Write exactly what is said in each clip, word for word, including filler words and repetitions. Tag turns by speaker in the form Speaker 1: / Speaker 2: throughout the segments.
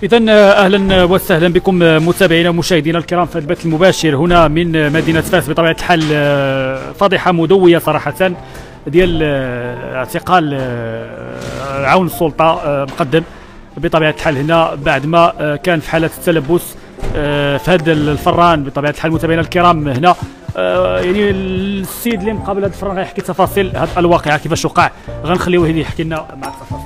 Speaker 1: إذا أهلا وسهلا بكم متابعينا ومشاهدينا الكرام في البث المباشر هنا من مدينة فاس. بطبيعة الحال فضيحة مدوية صراحة ديال اعتقال عون السلطة مقدم بطبيعة الحال هنا بعد ما كان في حالة التلبس في هذا الفران. بطبيعة الحال متابعينا الكرام هنا يعني السيد اللي مقابل هذا الفران غيحكي تفاصيل هذه الواقعة كيفاش وقع، غنخليوه يحكي لنا مع التفاصيل.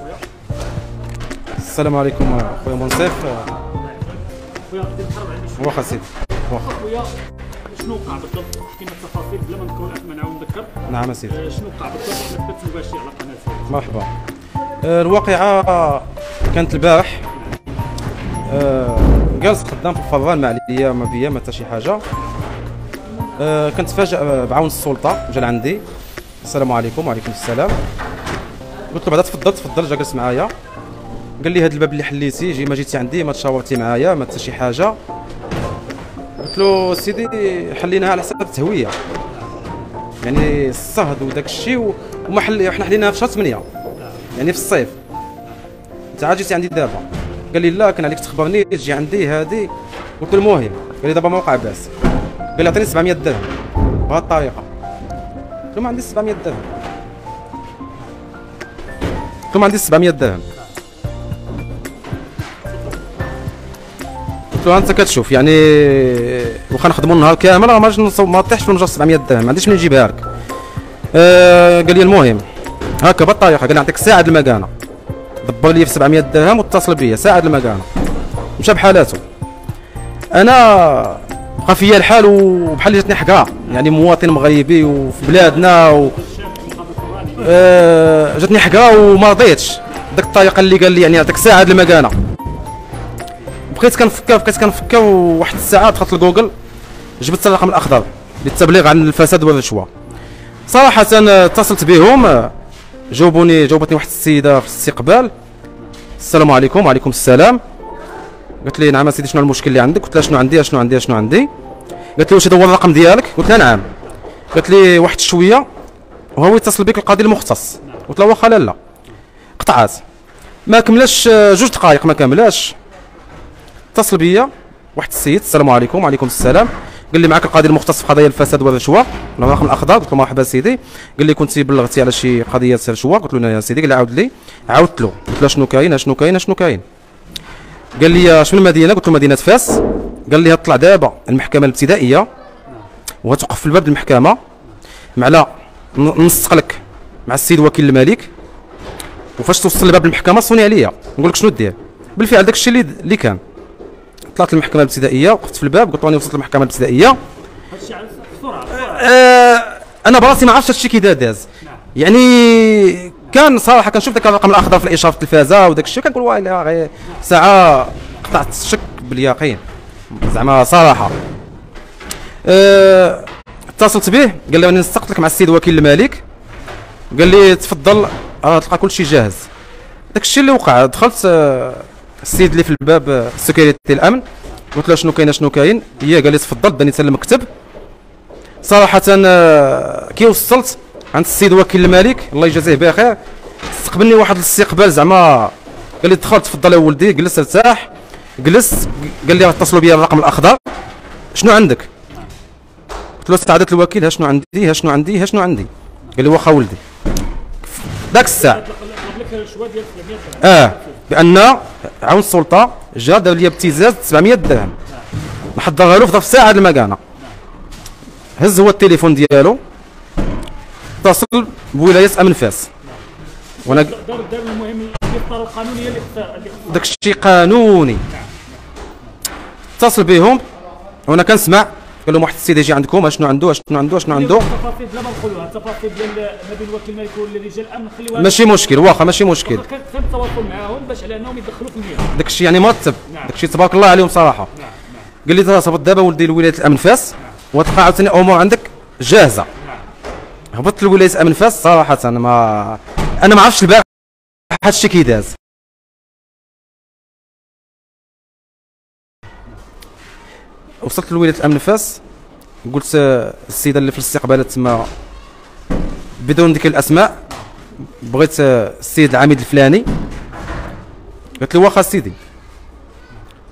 Speaker 2: السلام عليكم خويا منصف.
Speaker 1: خويا
Speaker 2: واخا سيدي واخا
Speaker 1: خويا شنو وقع بالضبط؟ احكي لنا التفاصيل بلا ما نكون اسماء نعاود نذكر.
Speaker 2: نعم سيدي.
Speaker 1: شنو وقع بالضبط في البث المباشر على قناه؟
Speaker 2: مرحبا. الواقعه كانت البارح. جالس خدام في الفران ما عليا ما بيا ما حتى شي حاجه. كنت فاجئ بعون السلطه جا لعندي. السلام عليكم. وعليكم السلام. قلت له بعدا تفضل تفضل. جا جلس معايا قال لي هذا الباب اللي حليتي جي ما جيتي عندي ما تشاورتي معايا ما حتى شي حاجه. قلت له سيدي حليناها على حساب التهويه يعني الصهد وداك الشيء وما حل حنا حليناها في شهر ثمانية يعني في الصيف. انت عاد جيتي عندي دابا. قال لي لا كان عليك تخبرني تجي عندي هذه. قلت له المهم. قال لي دابا ما وقع باس. قال لي عطيني سبعمية درهم بهذه الطريقه. قلت له ما عنديش سبعمية درهم. قلت له ما عنديش سبعمية درهم. قلت له انت كتشوف يعني واخا نخدموا النهار كامل راه ما ما طيحش في المجر سبعمية درهم ما عنديش منين نجيبها لك. أه قال لي المهم هكا بالطريقه. قال لي نعطيك ساعه المكانه. دبر لي في سبعمية درهم واتصل بيا ساعه المكانه. مشى بحالاته. انا بقى فيا الحال وبحال جاتني حكره يعني مواطن مغيبي وفي بلادنا و أه جاتني حكره وما رضيتش ديك الطريقه اللي قال لي يعني نعطيك ساعه المكانه. بقيت كنفكر بقيت كنفكر وواحد الساعه دخلت لجوجل جبت الرقم الاخضر للتبليغ عن الفساد والرشوه. صراحه اتصلت بهم جاوبوني جاوبتني واحد السيده في الاستقبال. السلام عليكم. وعليكم السلام. قلت لي نعم سيدي شنو المشكل اللي عندك؟ قلت لها شنو عندي شنو عندي شنو عندي. قالت لي واش هذا هو الرقم ديالك؟ قلت لها نعم. قالت لي واحد شويه وهو يتصل بك القاضي المختص. قلت لها واخا لا لا. قطعات ما كملاش جوج دقائق ما كاملاش اتصل بيا واحد السيد. السلام عليكم. وعليكم السلام. قال لي معك القاضي المختص في قضايا الفساد والرشوه الرقم الاخضر. قلت له مرحبا سيدي. قال لي كنت بلغتي على شي قضيه رشوه. قلت له نعم يا سيدي. قال لي عاود لي. عاودت له قلت له شنو كاين شنو كاين شنو كاين. قال لي شنو المدينه؟ قلت له مدينه فاس. قال لي طلع دابا المحكمه الابتدائيه وغتوقف في الباب المحكمه معلا نسق لك مع السيد وكيل الملك وفاش توصل لباب المحكمه صوني عليا نقول لك شنو دير. بالفعل داك الشيء اللي اللي كان. طلعت للمحكمه الابتدائيه وقفت في الباب قلت راني وصلت للمحكمه الابتدائيه.
Speaker 1: هادشي على بسرعه
Speaker 2: آه انا براسي ما عرفتش هادشي كي دار داز يعني. كان صراحه كنشوف داك الرقم الاخضر في الاشاره في التلفازه وداك الشيء كنقول واه غير ساعه قطعت الشك باليقين زعما صراحه. آه اتصلت به قال لي راني نسقت لك مع السيد وكيل الملك. قال لي تفضل راه تلقى كل شيء جاهز. داك الشيء اللي وقع دخلت آه السيد اللي في الباب السكيورتي الامن قلت له شنو كاين شنو كاين. هي قال لي تفضل داني حتى المكتب. صراحه كي وصلت عند السيد وكيل الملك الله يجازيه بخير استقبلني واحد الاستقبال زعما. قال لي دخل تفضل يا ولدي جلس ارتاح. جلست قال لي اتصلوا بيا الرقم الاخضر شنو عندك؟ قلت له استعاده الوكيل ها شنو عندي ها شنو عندي ها شنو عندي. قال لي واخا ولدي ذاك الساعه اه بان عون السلطه جا دار لي ابتزاز سبعمية درهم نحضرها له في ظرف ساعه المكانه. هز هو التليفون ديالو اتصل بولايه امن فاس وانا
Speaker 1: دار دار المهم الاطار القانوني اللي
Speaker 2: داك الشيء قانوني. اتصل بهم وانا كنسمع قال لهم واحد السيد يجي عندكم اشنو عنده اشنو عنده اشنو عنده.
Speaker 1: التفاصيل بلا ما نقولوها التفاصيل ديال ما بين الوكيل الملك ورجال الامن خليوها
Speaker 2: ماشي مشكل واخا ماشي مشكل.
Speaker 1: كان التواصل معاهم باش على انهم يدخلوا في المياه.
Speaker 2: داك الشيء يعني مرتب. داك الشيء تبارك الله عليهم صراحه. قال لي صافي دابا ولدي لولايه الامن فاس وتلقى عاوتاني امور عندك جاهزه. هبطت لولايه امن فاس صراحه انا ما انا ما عرفتش البارح هادشي كي داز. وصلت لولايه الامن فاس قلت السيده اللي في الاستقبالات تما بدون ذكر الاسماء بغيت السيد العميد الفلاني. قالت لي واخا سيدي.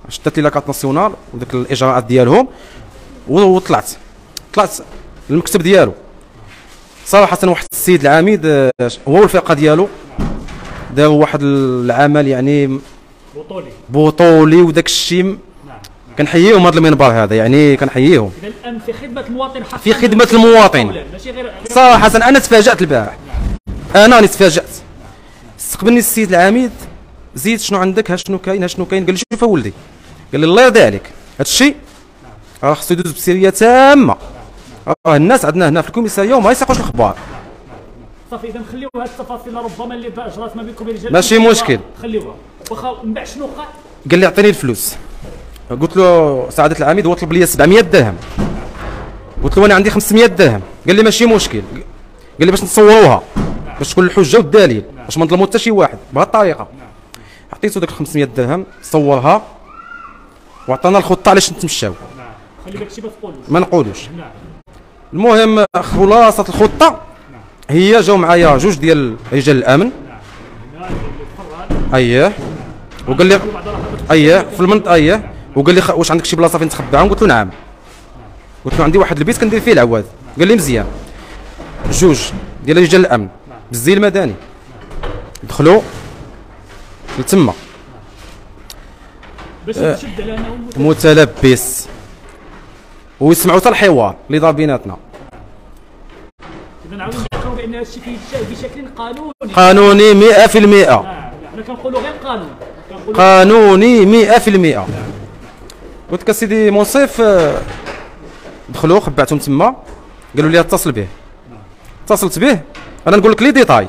Speaker 2: شدت لي لاكارت ناسيونال وداك الاجراءات ديالهم وطلعت طلعت المكتب ديالو. صراحه واحد السيد العميد هو والفرقه ديالو داو واحد العمل يعني
Speaker 1: بطولي
Speaker 2: بطولي وداك الشيء كنحييهم هذا المنبر هذا، يعني كنحييهم.
Speaker 1: اذا الامن في خدمه المواطن حقا،
Speaker 2: في خدمه المواطن.
Speaker 1: ماشي غير
Speaker 2: صراحه انا تفاجات البارح، انا راني تفاجات. استقبلني السيد العميد، زيد شنو عندك، ها شنو كاين ها شنو كاين. قال لي شوف اولدي، قال لي الله يرضي عليك هذا الشيء راه خصو يدوز بسريه تامه. راه الناس عندنا هنا في الكوميساريه وما يسيقوش الاخبار.
Speaker 1: صافي اذا نخليو هذه التفاصيل ربما اللي اجرات ما بينكم وبين الرجال
Speaker 2: ماشي مشكل،
Speaker 1: خليوها. واخا من بعد شنو وقع؟
Speaker 2: قال لي اعطيني الفلوس. قلت له سعاده العميد هو طلب لي سبعمية درهم، قلت له انا عندي خمسمية درهم. قال لي ماشي مشكل، قال لي باش نصوروها باش تكون الحجه والدليل باش ما نظلموا حتى شي واحد بهذه الطريقه. عطيته داك خمسمية درهم صورها وعطانا الخطه علاش نتمشاو.
Speaker 1: خلي داك الشيء ما تقولوش
Speaker 2: ما نقولوش. المهم خلاصه الخطه هي جاو معايا جوج ديال رجال الامن. اييه وقال لي اييه في المنطقه اييه وقال لي واش عندك شي بلاصه فين تخبعهم؟ قلت له نعم. قلت له عندي واحد البيت كندير فيه العواد. قال لي مزيان. جوج ديال رجال الامن بالزي المدني دخلوا لتما
Speaker 1: باش نشد على انهم
Speaker 2: متلبس ويسمعوا حتى الحوار اللي دار بيناتنا.
Speaker 1: اذا نعاودو نذكروا بان هذا الشيء بشكل قانوني
Speaker 2: قانوني مئة في المئة.
Speaker 1: آه. حنا كنقولوا غير قانون، كنقولوا
Speaker 2: قانوني مئة في المئة. قلت لك اسيدي منصف دخلوا خبعتهم تما. قالوا لي اتصل به. اتصلت به انا نقول لك لي ديتاي.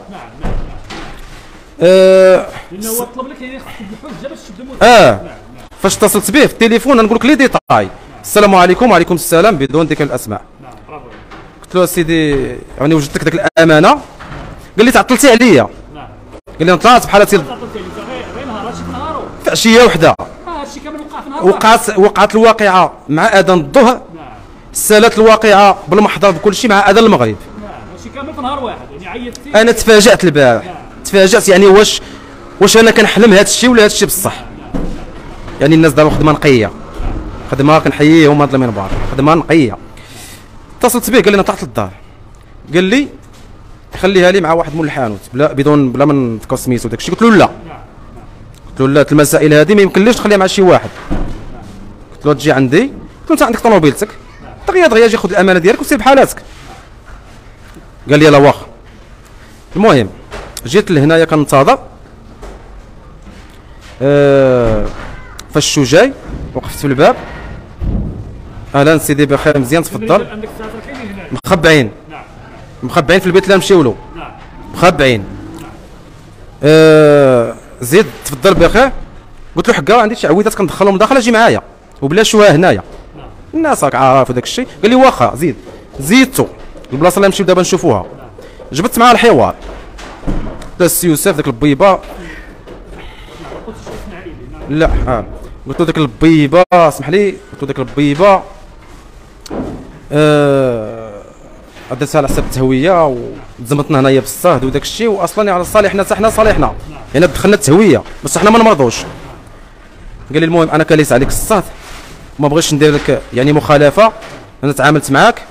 Speaker 2: اه
Speaker 1: لانه هو طلب لك يعني خصك الحجه باش تشد المتهم.
Speaker 2: اه فاش اتصلت به في التليفون انا نقول لك لي ديتاي. السلام عليكم. وعليكم السلام بدون ذكر الاسماء.
Speaker 1: نعم برافو.
Speaker 2: قلت له سيدي راني وجدت لك ذاك الامانه. قال لي تعطلتي عليا.
Speaker 1: نعم
Speaker 2: قال لي طلعت بحال هاتي
Speaker 1: غير نهار هادشي في نهارو.
Speaker 2: في عشيه وحده.
Speaker 1: اه هادشي كامل وقع في نهار
Speaker 2: وقعت وقعت الواقعه مع اذان الظهر.
Speaker 1: نعم
Speaker 2: سالت الواقعه بالمحضر بكل شيء مع اذان المغرب.
Speaker 1: نعم هادشي كامل في نهار واحد يعني عيطتي.
Speaker 2: انا تفاجات البارح. نعم. تفاجات يعني واش واش انا كنحلم هذا الشيء ولا هذا الشيء بصح. نعم. نعم. يعني الناس داروا خدمه نقيه، خدمه كنحييهم هذا المنبر، خدمه نقيه. اتصلت به قال لي انا طلعت للدار. قال لي خليها لي مع واحد مول الحانوت بلا بدون بلا ما نذكر سميتو داك الشيء. قلت له لا. قلت له لا المسائل هذه ما يمكنليش تخليها مع شي واحد. قلت له تجي عندي. قلت له انت عندك طوموبيلتك دغيا دغيا جي خذ الامانه ديالك وسير بحالاتك. قال لي لا واخا. المهم جيت لهنايا كنتظر. أه فاش شو جاي وقفت في الباب. اهلا سيدي بخير مزيان تفضل. مخبعين مخبعين في البيت اللي نمشيو له. مخبعين. أه زيد تفضل بخير. قلت له حكا عندي شي عويدات كندخلهم داخل اجي معايا وبلا شويه هنايا الناس راك عارف داك الشيء. قال لي واخا زيد. زيدتو البلاصه اللي نمشيو دابا نشوفوها. جبت معاه الحوار. دا السي يوسف داك البيبه. لا اه قلت له داك البيبه اسمح لي. قلت له داك البيبه آه درتها على حساب التهويه وتزمتنا هنايا بالصهد وداك الشيء واصلا على صالحنا حتى حنا صالحنا يعني دخلنا التهويه بس حنا ما نمرضوش. قال لي المهم انا كان ليس عليك الصهد ما بغيتش ندير لك يعني مخالفه. انا تعاملت معاك